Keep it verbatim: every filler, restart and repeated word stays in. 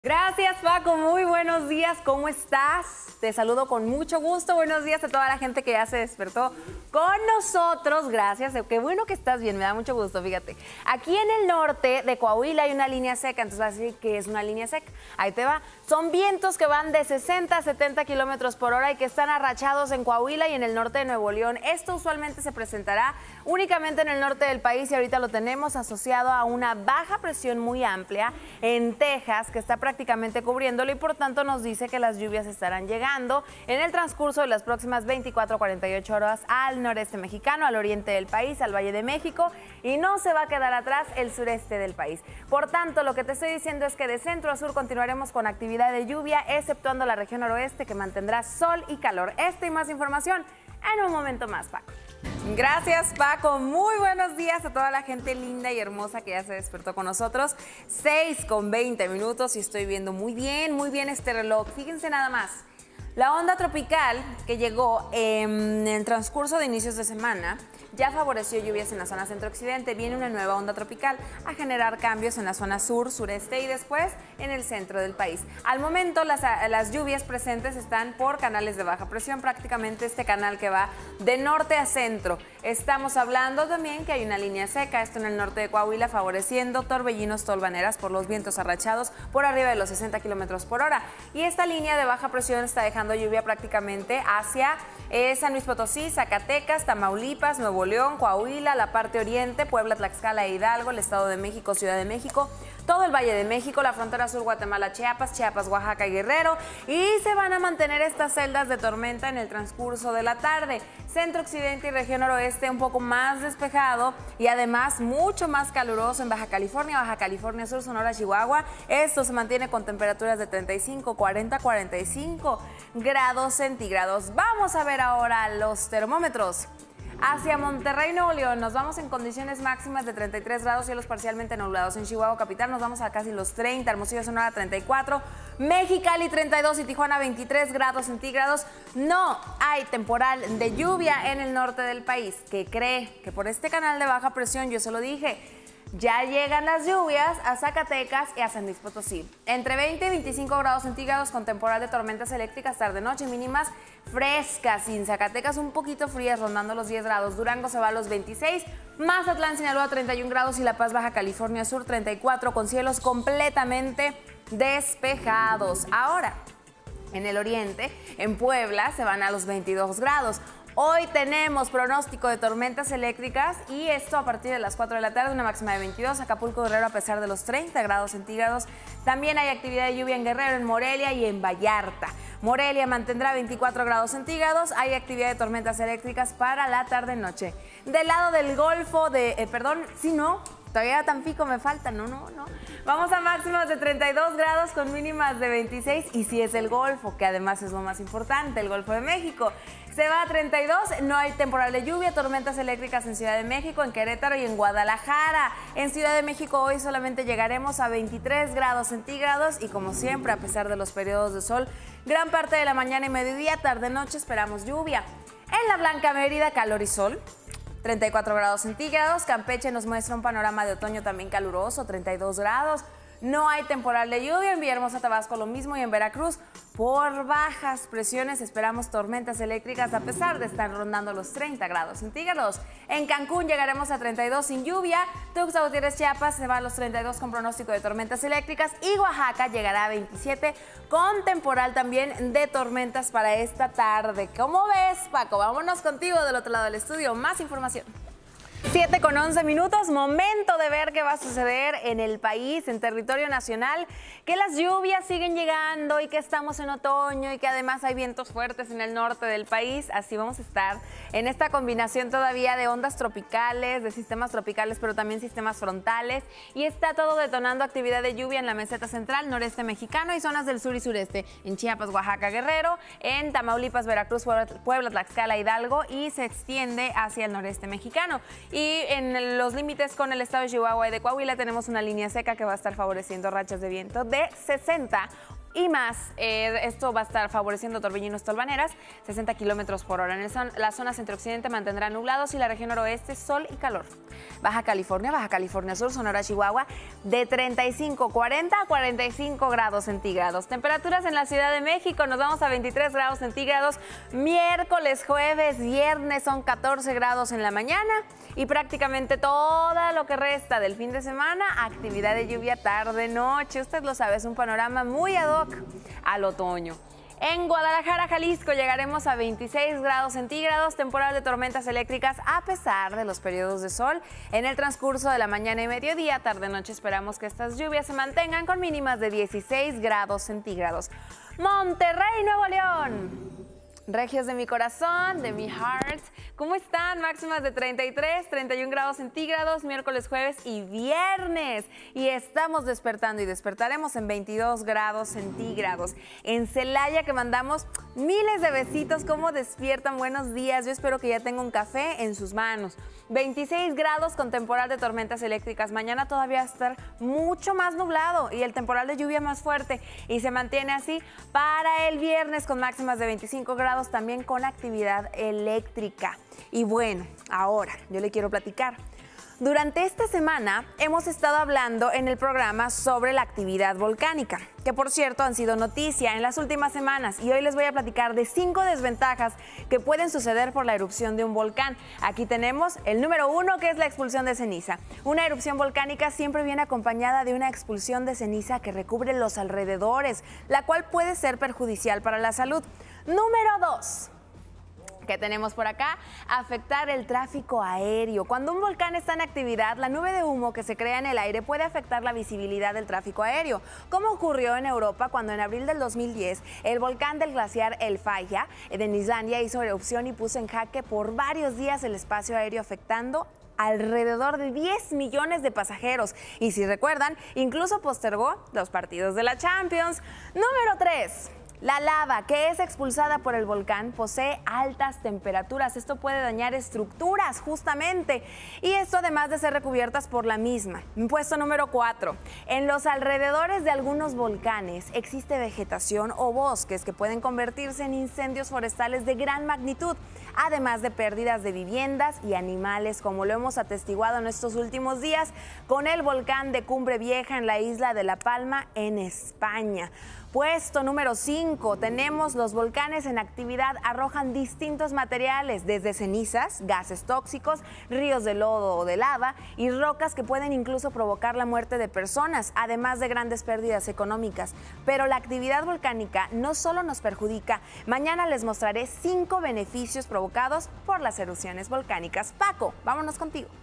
Gracias, Paco. Muy buenos días. ¿Cómo estás? Te saludo con mucho gusto. Buenos días a toda la gente que ya se despertó con nosotros. Gracias. Qué bueno que estás bien. Me da mucho gusto, fíjate. Aquí en el norte de Coahuila hay una línea seca. Entonces vas a decir que es una línea seca. Ahí te va. Son vientos que van de sesenta a setenta kilómetros por hora y que están arrachados en Coahuila y en el norte de Nuevo León. Esto usualmente se presentará únicamente en el norte del país y ahorita lo tenemos asociado a una baja presión muy amplia en Texas que está prácticamente cubriéndolo y por tanto nos dice que las lluvias estarán llegando en el transcurso de las próximas veinticuatro a cuarenta y ocho horas al noreste mexicano, al oriente del país, al Valle de México y no se va a quedar atrás el sureste del país. Por tanto, lo que te estoy diciendo es que de centro a sur continuaremos con actividad de lluvia, exceptuando la región noroeste que mantendrá sol y calor. Esta y más información en un momento más, Paco. Gracias, Paco. Muy buenos días a toda la gente linda y hermosa que ya se despertó con nosotros. seis con veinte minutos y estoy viendo muy bien, muy bien este reloj. Fíjense nada más. La onda tropical que llegó en el transcurso de inicios de semana ya favoreció lluvias en la zona centro-occidente. Viene una nueva onda tropical a generar cambios en la zona sur, sureste y después en el centro del país. Al momento las, las lluvias presentes están por canales de baja presión, prácticamente este canal que va de norte a centro. Estamos hablando también que hay una línea seca, esto en el norte de Coahuila, favoreciendo torbellinos, tolvaneras por los vientos arrachados por arriba de los sesenta kilómetros por hora. Y esta línea de baja presión está dejando lluvia prácticamente hacia eh, San Luis Potosí, Zacatecas, Tamaulipas, Nuevo León, Coahuila, la parte oriente, Puebla, Tlaxcala e Hidalgo, el Estado de México, Ciudad de México, todo el Valle de México, la frontera sur, Guatemala, Chiapas, Chiapas, Oaxaca y Guerrero, y se van a mantener estas celdas de tormenta en el transcurso de la tarde. Centro occidente y región noroeste un poco más despejado y además mucho más caluroso en Baja California, Baja California Sur, Sonora, Chihuahua. Esto se mantiene con temperaturas de treinta y cinco, cuarenta, cuarenta y cinco grados centígrados. Vamos a ver ahora los termómetros. Hacia Monterrey, Nuevo León, nos vamos en condiciones máximas de treinta y tres grados, cielos parcialmente nublados. En Chihuahua capital nos vamos a casi los treinta, Hermosillo, Sonora treinta y cuatro, Mexicali treinta y dos y Tijuana veintitrés grados centígrados. No hay temporal de lluvia en el norte del país. ¿Qué cree? Que por este canal de baja presión, yo se lo dije, ya llegan las lluvias a Zacatecas y a San Luis Potosí. Entre veinte y veinticinco grados centígrados con temporal de tormentas eléctricas tarde-noche, mínimas frescas. Sin Zacatecas un poquito frías, rondando los diez grados. Durango se va a los veintiséis. Mazatlán, Sinaloa treinta y un grados y La Paz, Baja California Sur treinta y cuatro con cielos completamente despejados. Ahora, en el oriente, en Puebla, se van a los veintidós grados. Hoy tenemos pronóstico de tormentas eléctricas y esto a partir de las cuatro de la tarde, una máxima de veintidós. Acapulco, Guerrero, a pesar de los treinta grados centígrados. También hay actividad de lluvia en Guerrero, en Morelia y en Vallarta. Morelia mantendrá veinticuatro grados centígrados. Hay actividad de tormentas eléctricas para la tarde-noche. Del lado del Golfo de, eh, perdón, si no, todavía Tampico me falta, no, no, no. Vamos a máximas de treinta y dos grados con mínimas de veintiséis y si es el Golfo, que además es lo más importante, el Golfo de México. Se va a treinta y dos, no hay temporal de lluvia, tormentas eléctricas en Ciudad de México, en Querétaro y en Guadalajara. En Ciudad de México hoy solamente llegaremos a veintitrés grados centígrados y como siempre, a pesar de los periodos de sol, gran parte de la mañana y mediodía, tarde-noche esperamos lluvia. En la Blanca Mérida, calor y sol. treinta y cuatro grados centígrados, Campeche nos muestra un panorama de otoño también caluroso, treinta y dos grados. No hay temporal de lluvia, en Villahermosa, Tabasco lo mismo y en Veracruz por bajas presiones esperamos tormentas eléctricas a pesar de estar rondando los treinta grados centígrados. En Cancún llegaremos a treinta y dos sin lluvia, Tuxtla Gutiérrez, Chiapas se va a los treinta y dos con pronóstico de tormentas eléctricas y Oaxaca llegará a veintisiete con temporal también de tormentas para esta tarde. ¿Cómo ves, Paco? Vámonos contigo del otro lado del estudio, más información. siete con once minutos, momento de ver qué va a suceder en el país, en territorio nacional, que las lluvias siguen llegando y que estamos en otoño y que además hay vientos fuertes en el norte del país. Así vamos a estar en esta combinación todavía de ondas tropicales, de sistemas tropicales, pero también sistemas frontales. Y está todo detonando actividad de lluvia en la meseta central, noreste mexicano y zonas del sur y sureste, en Chiapas, Oaxaca, Guerrero, en Tamaulipas, Veracruz, Puebla, Tlaxcala, Hidalgo y se extiende hacia el noreste mexicano. Y en los límites con el estado de Chihuahua y de Coahuila tenemos una línea seca que va a estar favoreciendo rachas de viento de sesenta y más. Eh, esto va a estar favoreciendo torbellinos tolvaneras, sesenta kilómetros por hora. En el son, las zonas centro-occidente mantendrán nublados y la región noroeste sol y calor. Baja California, Baja California Sur, Sonora, Chihuahua, de treinta y cinco, cuarenta a cuarenta y cinco grados centígrados. Temperaturas en la Ciudad de México, nos vamos a veintitrés grados centígrados. Miércoles, jueves, viernes son catorce grados en la mañana y prácticamente todo lo que resta del fin de semana, actividad de lluvia tarde, noche. Usted lo sabe, es un panorama muy ad hoc al otoño. En Guadalajara, Jalisco, llegaremos a veintiséis grados centígrados, temporal de tormentas eléctricas a pesar de los periodos de sol. En el transcurso de la mañana y mediodía, tarde-noche, esperamos que estas lluvias se mantengan con mínimas de dieciséis grados centígrados. Monterrey, Nuevo León. Regios de mi corazón, de mi heart, ¿cómo están? Máximas de treinta y tres, treinta y un grados centígrados, miércoles, jueves y viernes. Y estamos despertando y despertaremos en veintidós grados centígrados. En Celaya, que mandamos miles de besitos, ¿cómo despiertan? Buenos días, yo espero que ya tenga un café en sus manos. veintiséis grados con temporal de tormentas eléctricas. Mañana todavía va a estar mucho más nublado y el temporal de lluvia más fuerte. Y se mantiene así para el viernes con máximas de veinticinco grados, también con actividad eléctrica. Y bueno, ahora yo le quiero platicar. Durante esta semana hemos estado hablando en el programa sobre la actividad volcánica, que por cierto han sido noticia en las últimas semanas, y hoy les voy a platicar de cinco desventajas que pueden suceder por la erupción de un volcán. Aquí tenemos el número uno, que es la expulsión de ceniza. Una erupción volcánica siempre viene acompañada de una expulsión de ceniza que recubre los alrededores, la cual puede ser perjudicial para la salud. Número dos. ¿Qué tenemos por acá? Afectar el tráfico aéreo. Cuando un volcán está en actividad, la nube de humo que se crea en el aire puede afectar la visibilidad del tráfico aéreo, como ocurrió en Europa cuando en abril del dos mil diez el volcán del glaciar El Falla de Islandia hizo erupción y puso en jaque por varios días el espacio aéreo, afectando alrededor de diez millones de pasajeros. Y si recuerdan, incluso postergó los partidos de la Champions. Número tres. La lava que es expulsada por el volcán posee altas temperaturas. Esto puede dañar estructuras justamente, y esto además de ser recubiertas por la misma. Puesto número cuatro. En los alrededores de algunos volcanes existe vegetación o bosques que pueden convertirse en incendios forestales de gran magnitud, además de pérdidas de viviendas y animales, como lo hemos atestiguado en estos últimos días con el volcán de Cumbre Vieja en la isla de La Palma, en España. Puesto número cinco, tenemos los volcanes en actividad arrojan distintos materiales, desde cenizas, gases tóxicos, ríos de lodo o de lava y rocas que pueden incluso provocar la muerte de personas, además de grandes pérdidas económicas. Pero la actividad volcánica no solo nos perjudica. Mañana les mostraré cinco beneficios provocados por las erupciones volcánicas. Paco, vámonos contigo.